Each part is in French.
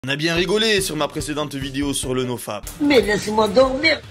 On a bien rigolé sur ma précédente vidéo sur le nofap. Mais laissez-moi dormir.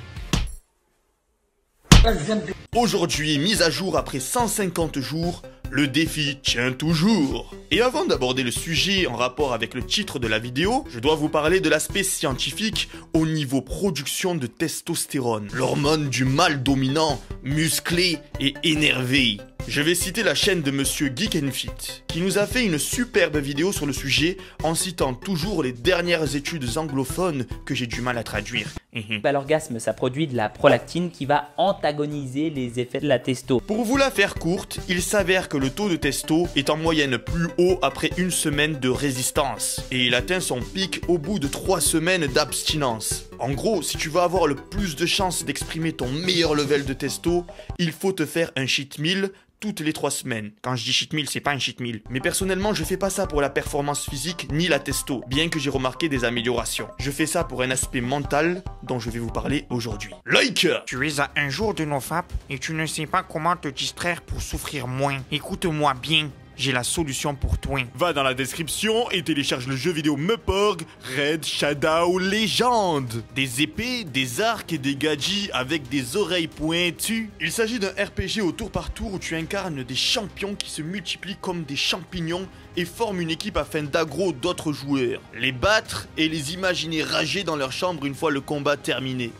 Aujourd'hui, mise à jour après 150 jours, le défi tient toujours. Et avant d'aborder le sujet en rapport avec le titre de la vidéo, je dois vous parler de l'aspect scientifique au niveau production de testostérone, l'hormone du mâle dominant, musclé et énervé. Je vais citer la chaîne de Monsieur Geek & Fit, qui nous a fait une superbe vidéo sur le sujet en citant toujours les dernières études anglophones que j'ai du mal à traduire. L'orgasme, ça produit de la prolactine qui va antagoniser les effets de la testo. Pour vous la faire courte, il s'avère que le taux de testo est en moyenne plus haut après une semaine de résistance. Et il atteint son pic au bout de 3 semaines d'abstinence. En gros, si tu veux avoir le plus de chances d'exprimer ton meilleur level de testo, il faut te faire un cheat meal toutes les 3 semaines. Quand je dis cheat meal, c'est pas un cheat meal. Mais personnellement, je fais pas ça pour la performance physique ni la testo, bien que j'ai remarqué des améliorations. Je fais ça pour un aspect mental dont je vais vous parler aujourd'hui. Like! Tu es à un jour de nofap et tu ne sais pas comment te distraire pour souffrir moins. Écoute-moi bien. J'ai la solution pour toi. Va dans la description et télécharge le jeu vidéo Meporg Red Shadow Legend. Des épées, des arcs et des gadgets avec des oreilles pointues. Il s'agit d'un RPG au tour par tour où tu incarnes des champions qui se multiplient comme des champignons et forment une équipe afin d'aggro d'autres joueurs, les battre et les imaginer rager dans leur chambre une fois le combat terminé.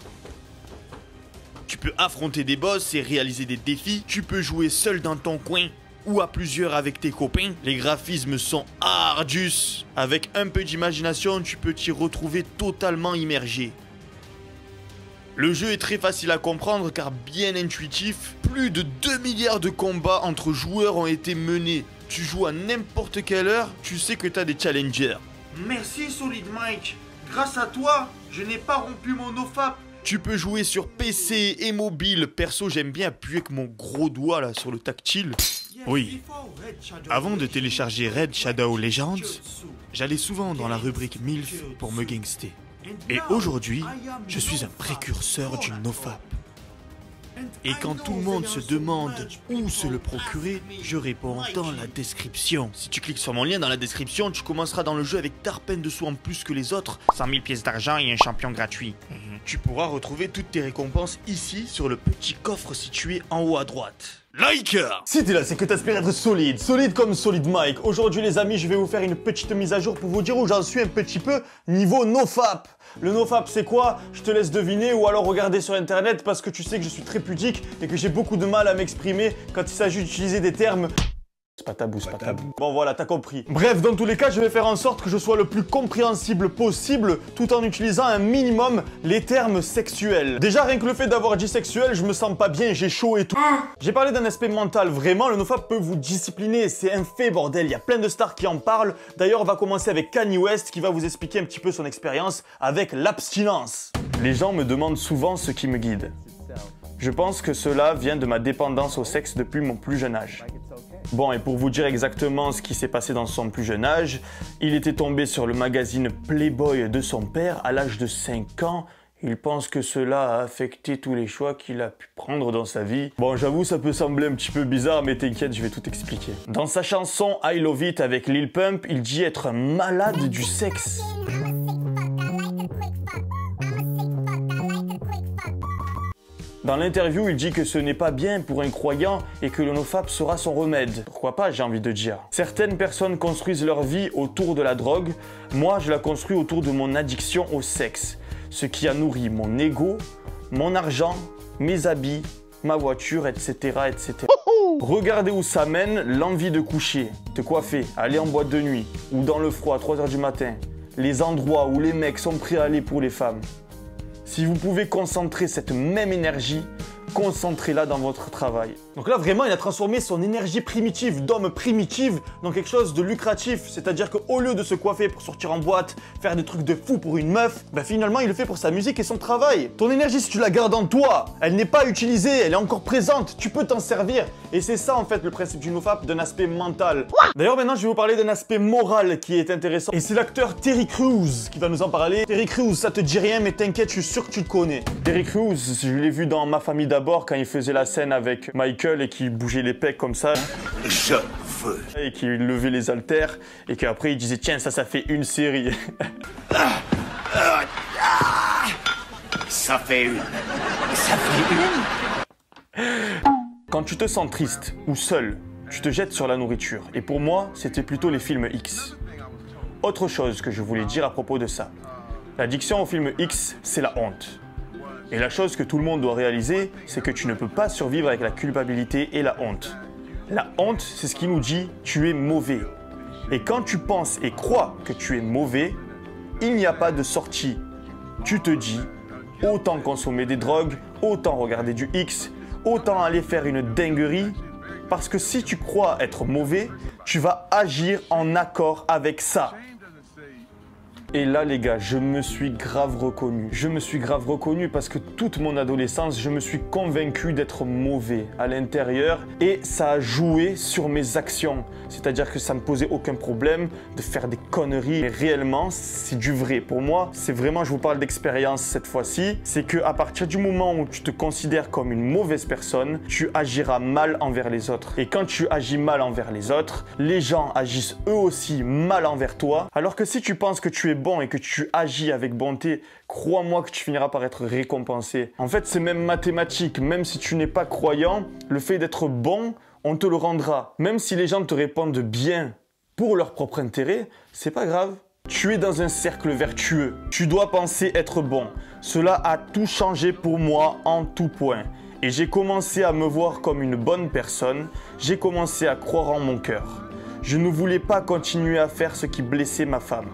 Tu peux affronter des boss et réaliser des défis. Tu peux jouer seul dans ton coin ou à plusieurs avec tes copains. Les graphismes sont ardus. Avec un peu d'imagination, tu peux t'y retrouver totalement immergé. Le jeu est très facile à comprendre car bien intuitif. Plus de 2 milliards de combats entre joueurs ont été menés. Tu joues à n'importe quelle heure, tu sais que tu as des challengers. Merci Solid Mike. Grâce à toi, je n'ai pas rompu mon nofap. Tu peux jouer sur PC et mobile. Perso, j'aime bien appuyer avec mon gros doigt là sur le tactile. Oui. Avant de télécharger Red Shadow Legends, j'allais souvent dans la rubrique MILF pour me gangster. Et aujourd'hui, je suis un précurseur du nofap. Et quand tout le monde se demande où se le procurer, je réponds dans la description. Si tu cliques sur mon lien dans la description, tu commenceras dans le jeu avec tarpène dessous en plus que les autres. 100 000 pièces d'argent et un champion gratuit. Tu pourras retrouver toutes tes récompenses ici sur le petit coffre situé en haut à droite. Like! Si t'es là, c'est que t'aspires être solide. Solide comme Solid Mike. Aujourd'hui les amis, je vais vous faire une petite mise à jour pour vous dire où j'en suis un petit peu niveau nofap. Le nofap c'est quoi? Je te laisse deviner ou alors regarder sur internet parce que tu sais que je suis très pudique et que j'ai beaucoup de mal à m'exprimer quand il s'agit d'utiliser des termes. C'est pas tabou, c'est pas tabou. Bon voilà, t'as compris. Bref, dans tous les cas, je vais faire en sorte que je sois le plus compréhensible possible tout en utilisant un minimum les termes sexuels. Déjà, rien que le fait d'avoir dit sexuel, je me sens pas bien, j'ai chaud et tout. J'ai parlé d'un aspect mental, vraiment, le nofap peut vous discipliner, c'est un fait, bordel, il y a plein de stars qui en parlent. D'ailleurs, on va commencer avec Kanye West qui va vous expliquer un petit peu son expérience avec l'abstinence. Les gens me demandent souvent ce qui me guide. Je pense que cela vient de ma dépendance au sexe depuis mon plus jeune âge. Bon, et pour vous dire exactement ce qui s'est passé dans son plus jeune âge, il était tombé sur le magazine Playboy de son père à l'âge de 5 ans. Il pense que cela a affecté tous les choix qu'il a pu prendre dans sa vie. Bon, j'avoue, ça peut sembler un petit peu bizarre, mais t'inquiète, je vais tout expliquer. Dans sa chanson I Love It avec Lil Pump, il dit être un malade du sexe. Dans l'interview, il dit que ce n'est pas bien pour un croyant et que le nofap sera son remède. Pourquoi pas, j'ai envie de dire. Certaines personnes construisent leur vie autour de la drogue. Moi, je la construis autour de mon addiction au sexe. Ce qui a nourri mon ego, mon argent, mes habits, ma voiture, etc. etc. Regardez où ça mène l'envie de coucher, de coiffer, aller en boîte de nuit ou dans le froid à 3 h du matin. Les endroits où les mecs sont prêts à aller pour les femmes. Si vous pouvez concentrer cette même énergie, concentrez-la dans votre travail. Donc là, vraiment, il a transformé son énergie primitive, d'homme primitive, dans quelque chose de lucratif. C'est-à-dire qu'au lieu de se coiffer pour sortir en boîte, faire des trucs de fou pour une meuf, bah finalement, il le fait pour sa musique et son travail. Ton énergie, si tu la gardes en toi, elle n'est pas utilisée, elle est encore présente, tu peux t'en servir. Et c'est ça, en fait, le principe du nofap, d'un aspect mental. D'ailleurs, maintenant, je vais vous parler d'un aspect moral qui est intéressant. Et c'est l'acteur Terry Crews qui va nous en parler. Terry Crews, ça te dit rien, mais t'inquiète, je suis sûr que tu le connais. Terry Crews, je l'ai vu dans Ma famille d'abord. d'abord quand il faisait la scène avec Michael et qu'il bougeait les pecs comme ça. Je veux. Et qu'il levait les haltères et qu'après il disait tiens ça fait une série. Ça fait une. Ça fait une. Quand tu te sens triste ou seul, tu te jettes sur la nourriture. Et pour moi, c'était plutôt les films X. Autre chose que je voulais dire à propos de ça. L'addiction aux films X, c'est la honte. Et la chose que tout le monde doit réaliser, c'est que tu ne peux pas survivre avec la culpabilité et la honte. La honte, c'est ce qui nous dit « tu es mauvais ». Et quand tu penses et crois que tu es mauvais, il n'y a pas de sortie. Tu te dis « autant consommer des drogues, autant regarder du X, autant aller faire une dinguerie ». Parce que si tu crois être mauvais, tu vas agir en accord avec ça. Et là les gars, je me suis grave reconnu. Je me suis grave reconnu parce que toute mon adolescence, je me suis convaincu d'être mauvais à l'intérieur et ça a joué sur mes actions. C'est-à-dire que ça me posait aucun problème de faire des conneries. Mais réellement, c'est du vrai. Pour moi, c'est vraiment, je vous parle d'expérience cette fois-ci, c'est qu'à partir du moment où tu te considères comme une mauvaise personne, tu agiras mal envers les autres. Et quand tu agis mal envers les autres, les gens agissent eux aussi mal envers toi. Alors que si tu penses que tu es bon et que tu agis avec bonté, crois-moi que tu finiras par être récompensé. En fait, c'est même mathématique. Même si tu n'es pas croyant, le fait d'être bon, on te le rendra. Même si les gens te répondent bien pour leur propre intérêt, c'est pas grave. Tu es dans un cercle vertueux. Tu dois penser être bon. Cela a tout changé pour moi en tout point. Et j'ai commencé à me voir comme une bonne personne. J'ai commencé à croire en mon cœur. Je ne voulais pas continuer à faire ce qui blessait ma femme.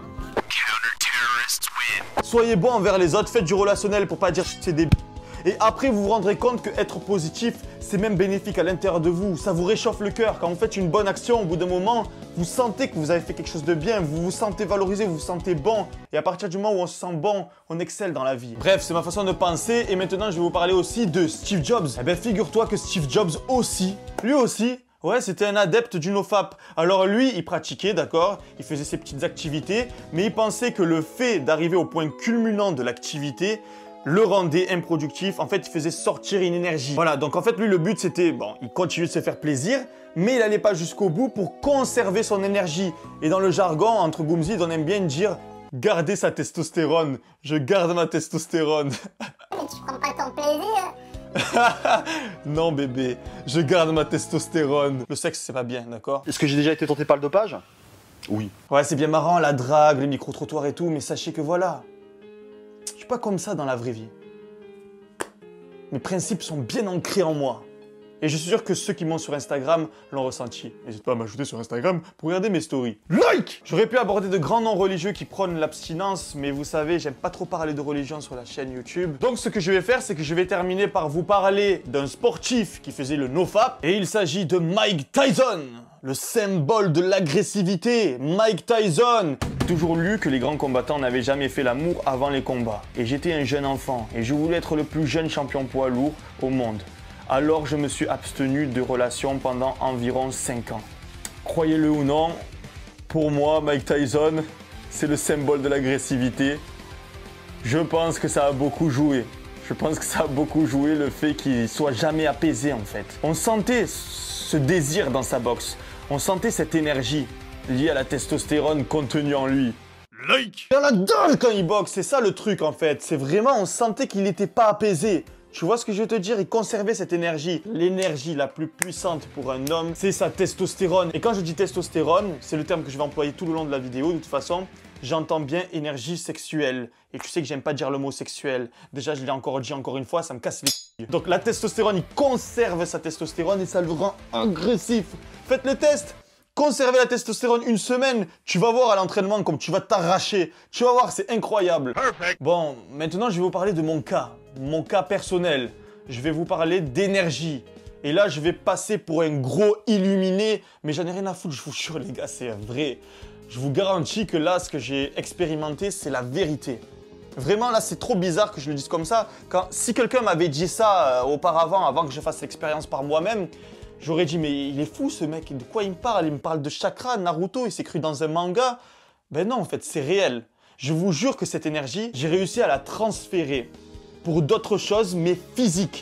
Soyez bon envers les autres, faites du relationnel pour pas dire que c'est des b****. Et après, vous vous rendrez compte que être positif, c'est même bénéfique à l'intérieur de vous. Ça vous réchauffe le cœur. Quand vous faites une bonne action, au bout d'un moment, vous sentez que vous avez fait quelque chose de bien. Vous vous sentez valorisé, vous vous sentez bon. Et à partir du moment où on se sent bon, on excelle dans la vie. Bref, c'est ma façon de penser. Et maintenant, je vais vous parler aussi de Steve Jobs. Eh bien, figure-toi que Steve Jobs aussi, lui aussi, ouais, c'était un adepte du NoFap. Alors lui, il pratiquait, d'accord, il faisait ses petites activités, mais il pensait que le fait d'arriver au point culminant de l'activité le rendait improductif. En fait, il faisait sortir une énergie. Voilà, donc en fait, lui, le but, c'était, bon, il continuait de se faire plaisir, mais il n'allait pas jusqu'au bout pour conserver son énergie. Et dans le jargon, entre Boomzies, on aime bien dire « garder sa testostérone ». Je garde ma testostérone. Mais tu prends pas ton plaisir. Non bébé, je garde ma testostérone. Le sexe c'est pas bien, d'accord? Est-ce que j'ai déjà été tenté par le dopage? Oui. Ouais, c'est bien marrant la drague, les micro-trottoirs et tout, mais sachez que voilà, je suis pas comme ça dans la vraie vie. Mes principes sont bien ancrés en moi. Et je suis sûr que ceux qui m'ont sur Instagram l'ont ressenti. N'hésite pas à m'ajouter sur Instagram pour regarder mes stories. Like! J'aurais pu aborder de grands noms religieux qui prônent l'abstinence, mais vous savez, j'aime pas trop parler de religion sur la chaîne YouTube. Donc ce que je vais faire, c'est que je vais terminer par vous parler d'un sportif qui faisait le NoFap. Et il s'agit de Mike Tyson, le symbole de l'agressivité. Mike Tyson! Toujours lu que les grands combattants n'avaient jamais fait l'amour avant les combats. Et j'étais un jeune enfant, et je voulais être le plus jeune champion poids lourd au monde. Alors je me suis abstenu de relations pendant environ 5 ans. Croyez-le ou non, pour moi, Mike Tyson, c'est le symbole de l'agressivité. Je pense que ça a beaucoup joué. Je pense que ça a beaucoup joué le fait qu'il soit jamais apaisé en fait. On sentait ce désir dans sa boxe. On sentait cette énergie liée à la testostérone contenue en lui. Like! Il a la dalle quand il boxe, c'est ça le truc en fait. C'est vraiment, on sentait qu'il n'était pas apaisé. Tu vois ce que je veux te dire? Il conservait cette énergie. L'énergie la plus puissante pour un homme, c'est sa testostérone. Et quand je dis testostérone, c'est le terme que je vais employer tout le long de la vidéo. De toute façon, j'entends bien énergie sexuelle. Et tu sais que j'aime pas dire le mot sexuel. Déjà, je l'ai encore dit encore une fois, ça me casse les couilles. Donc la testostérone, il conserve sa testostérone et ça le rend agressif. Faites le test. Conserver la testostérone une semaine, tu vas voir à l'entraînement comme tu vas t'arracher. Tu vas voir, c'est incroyable. Perfect. Bon, maintenant je vais vous parler de mon cas personnel. Je vais vous parler d'énergie. Et là, je vais passer pour un gros illuminé, mais j'en ai rien à foutre, je vous jure les gars, c'est vrai. Je vous garantis que là, ce que j'ai expérimenté, c'est la vérité. Vraiment, là, c'est trop bizarre que je le dise comme ça. Si quelqu'un m'avait dit ça auparavant, avant que je fasse l'expérience par moi-même, j'aurais dit, mais il est fou ce mec, de quoi il me parle? Il me parle de chakra, Naruto, il s'est cru dans un manga. Ben non, en fait, c'est réel. Je vous jure que cette énergie, j'ai réussi à la transférer pour d'autres choses, mais physiques.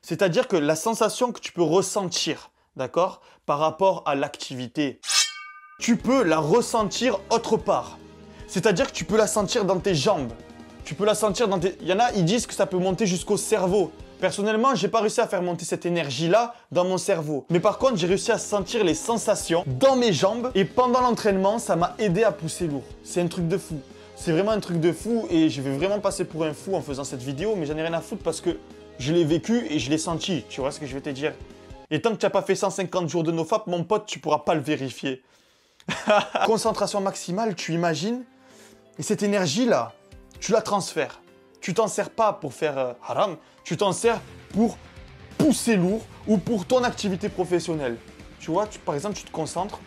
C'est-à-dire que la sensation que tu peux ressentir, d'accord, par rapport à l'activité, tu peux la ressentir autre part. C'est-à-dire que tu peux la sentir dans tes jambes. Tu peux la sentir dans tes... Il y en a, ils disent que ça peut monter jusqu'au cerveau. Personnellement, j'ai pas réussi à faire monter cette énergie-là dans mon cerveau. Mais par contre, j'ai réussi à sentir les sensations dans mes jambes. Et pendant l'entraînement, ça m'a aidé à pousser lourd. C'est un truc de fou. C'est vraiment un truc de fou. Et je vais vraiment passer pour un fou en faisant cette vidéo. Mais j'en ai rien à foutre parce que je l'ai vécu et je l'ai senti. Tu vois ce que je vais te dire? Et tant que tu n'as pas fait 150 jours de nofap, mon pote, tu pourras pas le vérifier. Concentration maximale, tu imagines? Et cette énergie-là, tu la transfères. Tu t'en sers pas pour faire haram, tu t'en sers pour pousser lourd ou pour ton activité professionnelle. Tu vois, par exemple, tu te concentres.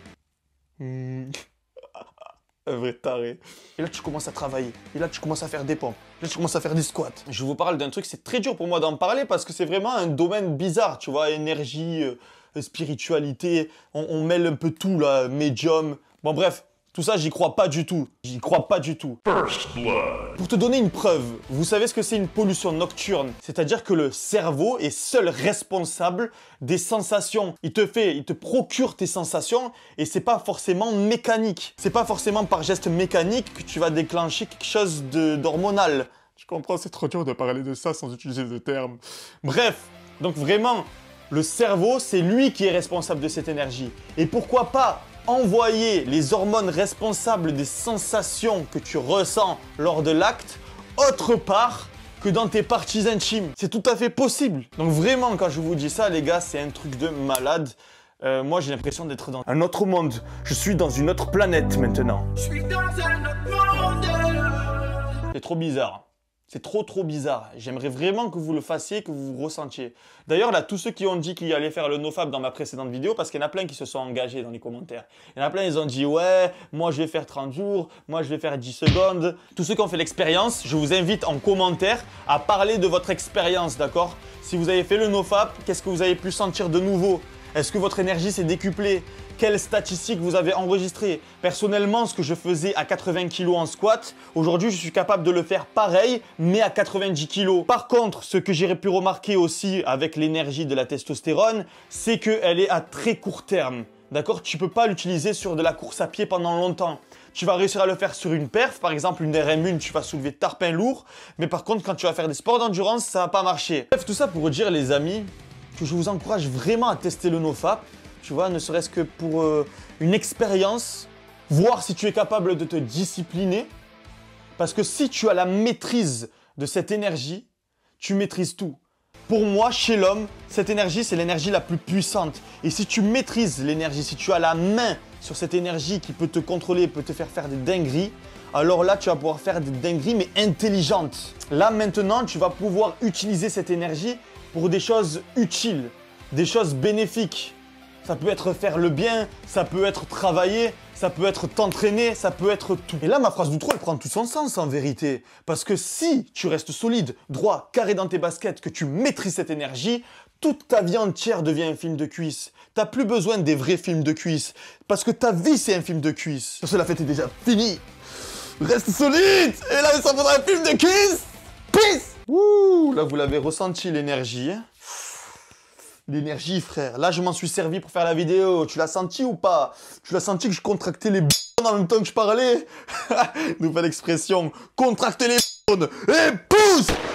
Un vrai taré. Et là, tu commences à travailler. Et là, tu commences à faire des pompes. Là, tu commences à faire des squats. Je vous parle d'un truc, c'est très dur pour moi d'en parler parce que c'est vraiment un domaine bizarre, tu vois, énergie, spiritualité, on mêle un peu tout là, médium. Bon bref, tout ça, j'y crois pas du tout. J'y crois pas du tout. Pour te donner une preuve, vous savez ce que c'est une pollution nocturne? C'est-à-dire que le cerveau est seul responsable des sensations. Il te procure tes sensations et c'est pas forcément mécanique. C'est pas forcément par geste mécanique que tu vas déclencher quelque chose d'hormonal. Je comprends, c'est trop dur de parler de ça sans utiliser de termes. Bref, donc vraiment, le cerveau, c'est lui qui est responsable de cette énergie. Et pourquoi pas envoyer les hormones responsables des sensations que tu ressens lors de l'acte autre part que dans tes parties intimes. C'est tout à fait possible. Donc vraiment, quand je vous dis ça, les gars, c'est un truc de malade. Moi, j'ai l'impression d'être dans un autre monde. Je suis dans une autre planète maintenant. Je suis dans un autre monde. C'est trop bizarre. C'est trop bizarre. J'aimerais vraiment que vous le fassiez, que vous ressentiez. D'ailleurs, là, tous ceux qui ont dit qu'ils allaient faire le nofap dans ma précédente vidéo, parce qu'il y en a plein qui se sont engagés dans les commentaires. Il y en a plein, ils ont dit, ouais, moi je vais faire 30 jours, moi je vais faire 10 secondes. Tous ceux qui ont fait l'expérience, je vous invite en commentaire à parler de votre expérience, d'accord? Si vous avez fait le nofap, qu'est-ce que vous avez pu sentir de nouveau? Est-ce que votre énergie s'est décuplée? Quelles statistiques vous avez enregistrées? Personnellement, ce que je faisais à 80 kg en squat, aujourd'hui, je suis capable de le faire pareil, mais à 90 kg. Par contre, ce que j'ai pu remarquer aussi avec l'énergie de la testostérone, c'est qu'elle est à très court terme. D'accord? Tu ne peux pas l'utiliser sur de la course à pied pendant longtemps. Tu vas réussir à le faire sur une perf, par exemple une RM1, tu vas soulever tarpin lourd, mais par contre, quand tu vas faire des sports d'endurance, ça ne va pas marcher. Bref, tout ça pour vous dire, les amis, que je vous encourage vraiment à tester le nofap. Tu vois, ne serait-ce que pour une expérience, voir si tu es capable de te discipliner. Parce que si tu as la maîtrise de cette énergie, tu maîtrises tout. Pour moi, chez l'homme, cette énergie, c'est l'énergie la plus puissante. Et si tu maîtrises l'énergie, si tu as la main sur cette énergie qui peut te contrôler, peut te faire des dingueries, alors là, tu vas pouvoir faire des dingueries, mais intelligentes. Là, maintenant, tu vas pouvoir utiliser cette énergie pour des choses utiles, des choses bénéfiques. Ça peut être faire le bien, ça peut être travailler, ça peut être t'entraîner, ça peut être tout. Et là, ma phrase d'outro, elle prend tout son sens en vérité. Parce que si tu restes solide, droit, carré dans tes baskets, que tu maîtrises cette énergie, toute ta vie entière devient un film de cuisse. T'as plus besoin des vrais films de cuisse. Parce que ta vie, c'est un film de cuisse. Sur ce, la fête est déjà finie. Reste solide. Et là, ça faudra un film de cuisse. Peace. Ouh, là, vous l'avez ressenti, l'énergie, hein. L'énergie, frère. Là, je m'en suis servi pour faire la vidéo. Tu l'as senti ou pas? Tu l'as senti que je contractais les en même temps que je parlais? Nouvelle expression. Contracter les et pousse.